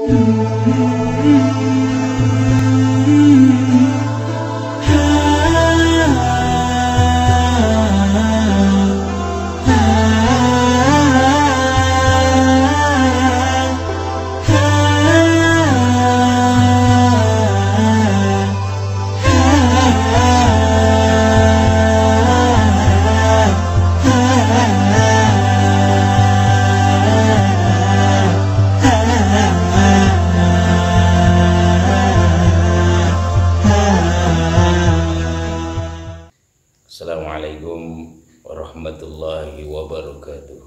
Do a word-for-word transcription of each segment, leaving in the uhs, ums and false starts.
Assalamualaikum warahmatullahi wabarakatuh.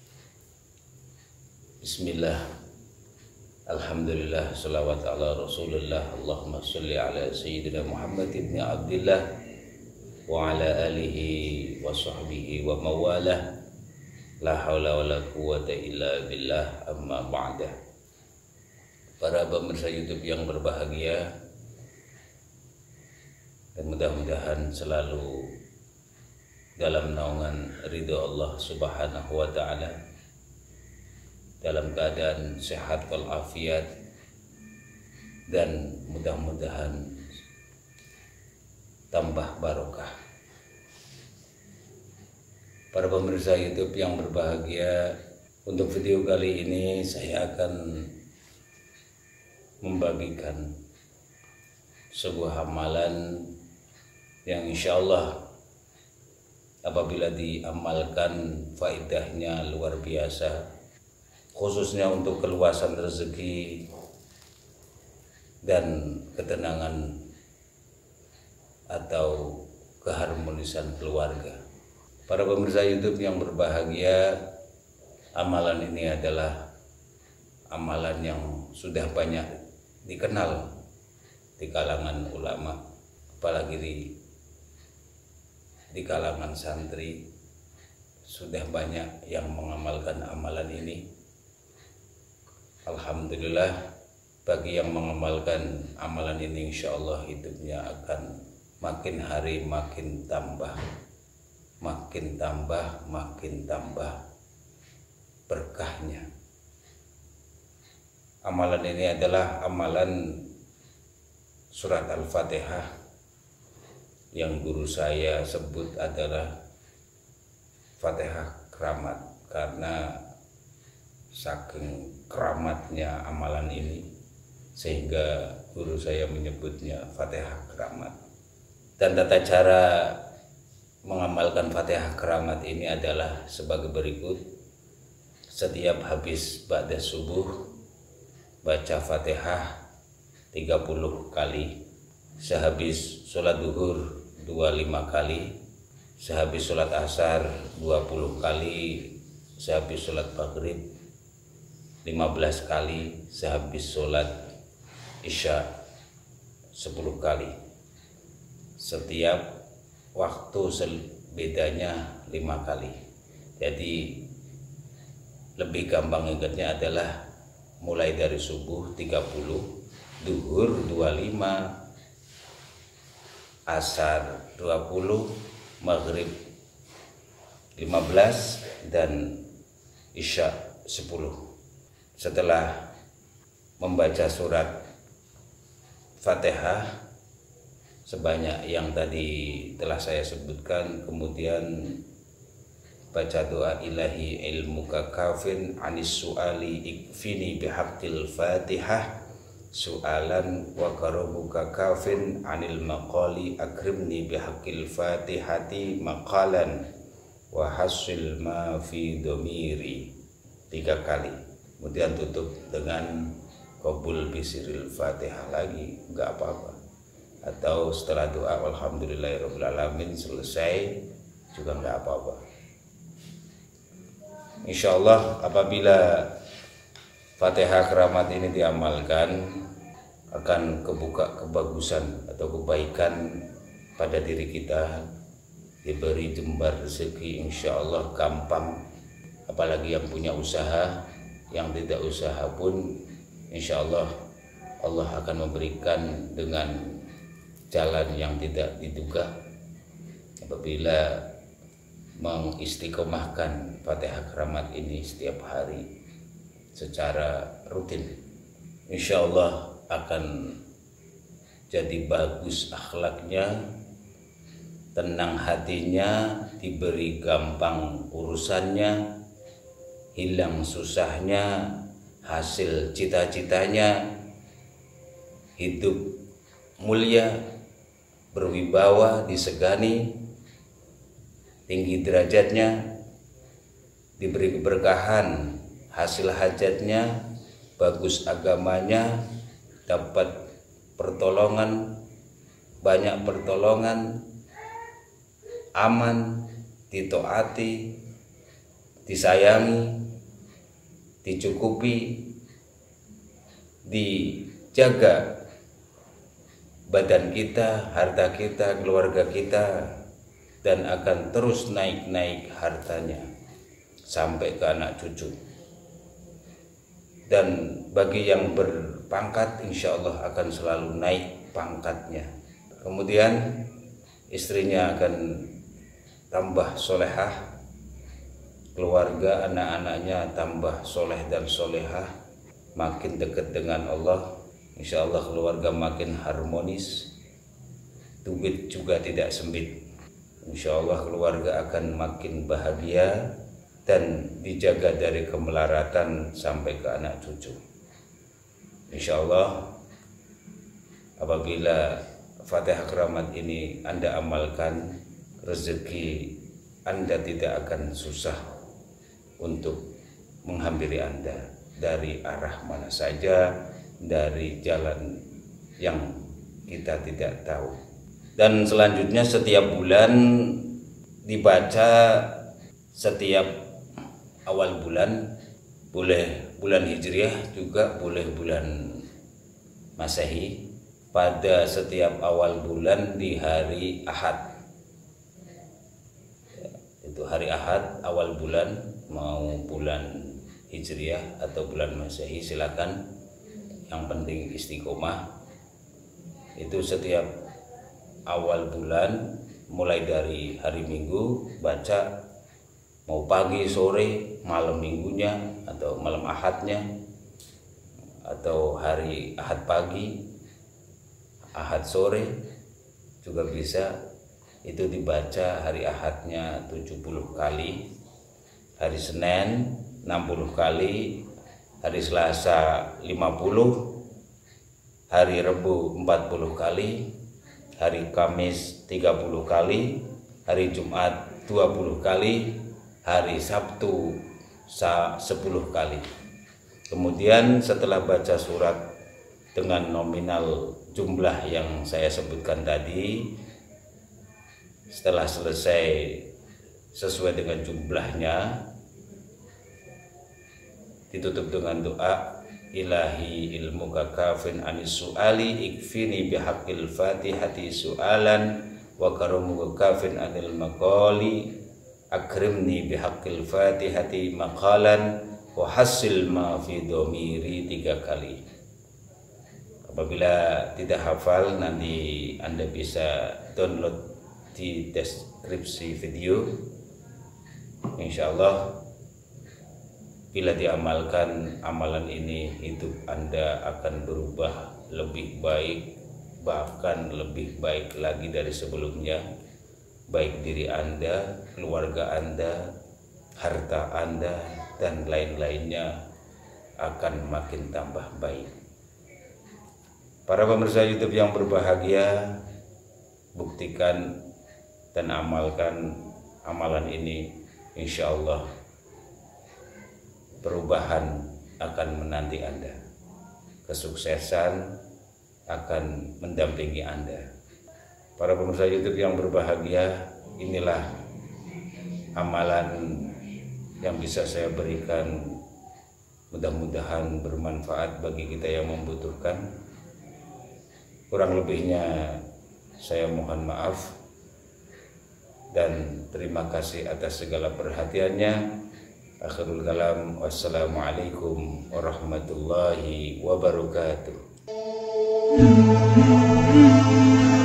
Bismillah, alhamdulillah, salawat ala rasulullah, Allahumma salli ala sayyidina Muhammad ibn Abdillah wa ala alihi wa sahbihi wa mawalah, la hawla wa la quwata illa billah, amma ba'dah. Para pemirsa YouTube yang berbahagia, dan mudah-mudahan selalu dalam naungan ridho Allah subhanahu wa ta'ala, dalam keadaan sehat walafiat, dan mudah-mudahan tambah barokah. Para pemirsa YouTube yang berbahagia, untuk video kali ini saya akan membagikan sebuah amalan yang insya Allah apabila diamalkan faedahnya luar biasa, khususnya untuk keluasan rezeki dan ketenangan atau keharmonisan keluarga. Para pemirsa YouTube yang berbahagia, amalan ini adalah amalan yang sudah banyak dikenal di kalangan ulama, apalagi di di kalangan santri sudah banyak yang mengamalkan amalan ini. Alhamdulillah, bagi yang mengamalkan amalan ini insya Allah hidupnya akan makin hari makin tambah, makin tambah, makin tambah berkahnya. Amalan ini adalah amalan surat Al-Fatihah, yang guru saya sebut adalah Fatihah keramat, karena saking keramatnya amalan ini sehingga guru saya menyebutnya Fatihah keramat. Dan tata cara mengamalkan Fatihah keramat ini adalah sebagai berikut: setiap habis ba'da subuh baca Fatihah tiga puluh kali, sehabis sholat duhur dua puluh lima kali, sehabis sholat asar dua puluh kali, sehabis sholat maghrib lima belas kali, sehabis sholat isya sepuluh kali. Setiap waktu bedanya lima kali. Jadi lebih gampang ingatnya adalah mulai dari subuh tiga puluh, duhur dua puluh lima, asar dua puluh, maghrib lima belas, dan isya sepuluh. Setelah membaca surat Fatihah sebanyak yang tadi telah saya sebutkan, kemudian baca doa ilahi ilmuka kafin anis su'ali ikfini bihaqqil Fatihah su'alan wa karabuka kafin anil maqali akrimni bihaqqil Fatihati maqalan wa hasil ma fi domiri, tiga kali. Kemudian tutup dengan qabul bisiril Fatihah lagi, enggak apa-apa. Atau setelah doa alhamdulillahirabbil alamin selesai juga enggak apa-apa. Insyaallah apabila Fatihah keramat ini diamalkan, akan kebuka kebagusan atau kebaikan pada diri kita, diberi jembar rezeki insya Allah gampang. Apalagi yang punya usaha, yang tidak usaha pun insya Allah Allah akan memberikan dengan jalan yang tidak diduga apabila mengistiqomahkan Fatihah keramat ini setiap hari secara rutin. insya Allah akan jadi bagus akhlaknya, tenang hatinya, diberi gampang urusannya, hilang susahnya, hasil cita-citanya, hidup mulia, berwibawa, disegani, tinggi derajatnya, diberi keberkahan, hasil hajatnya, bagus agamanya, dapat pertolongan, banyak pertolongan, aman, ditaati, disayangi, dicukupi, dijaga badan kita, harta kita, keluarga kita, dan akan terus naik-naik hartanya sampai ke anak cucu. Dan bagi yang berpangkat, insya Allah akan selalu naik pangkatnya. Kemudian istrinya akan tambah solehah, keluarga anak-anaknya tambah soleh dan solehah, makin dekat dengan Allah. Insya Allah keluarga makin harmonis, duit juga tidak sempit. Insya Allah keluarga akan makin bahagia dan dijaga dari kemelaratan sampai ke anak cucu. Insya Allah apabila Fatihah Keramat ini Anda amalkan, rezeki Anda tidak akan susah untuk menghampiri Anda dari arah mana saja, dari jalan yang kita tidak tahu. Dan selanjutnya setiap bulan dibaca, setiap awal bulan, boleh bulan Hijriah juga boleh bulan Masehi, pada setiap awal bulan di hari Ahad. Itu hari Ahad awal bulan, mau bulan Hijriah atau bulan Masehi silakan, yang penting istiqomah. Itu setiap awal bulan mulai dari hari Minggu baca, mau pagi, sore, malam minggunya atau malam Ahadnya, atau hari Ahad pagi, Ahad sore juga bisa. Itu dibaca hari Ahadnya tujuh puluh kali, hari Senin enam puluh kali, hari Selasa lima puluh, hari Rebu empat puluh kali, hari Kamis tiga puluh kali, hari Jumat dua puluh kali, hari Sabtu sepuluh kali. Kemudian setelah baca surat dengan nominal jumlah yang saya sebutkan tadi, setelah selesai sesuai dengan jumlahnya, ditutup dengan doa, Ilahi ilmuka kafin anis su'ali ikfini bihaqqil fatihati su'alan wa karamuka kafin anil maqali akrimni bihaqqil fatihati maqalan wa hasil ma fi domiri tiga kali. Apabila tidak hafal, nanti Anda bisa download di deskripsi video. Insya Allah bila diamalkan amalan ini, hidup Anda akan berubah lebih baik, bahkan lebih baik lagi dari sebelumnya. Baik diri Anda, keluarga Anda, harta Anda, dan lain-lainnya akan makin tambah baik. Para pemirsa YouTube yang berbahagia, buktikan dan amalkan amalan ini. Insya Allah perubahan akan menanti Anda, kesuksesan akan mendampingi Anda. Para pemirsa YouTube yang berbahagia, inilah amalan yang bisa saya berikan, mudah-mudahan bermanfaat bagi kita yang membutuhkan. Kurang lebihnya saya mohon maaf dan terima kasih atas segala perhatiannya. Akhirul kalam, wassalamualaikum warahmatullahi wabarakatuh.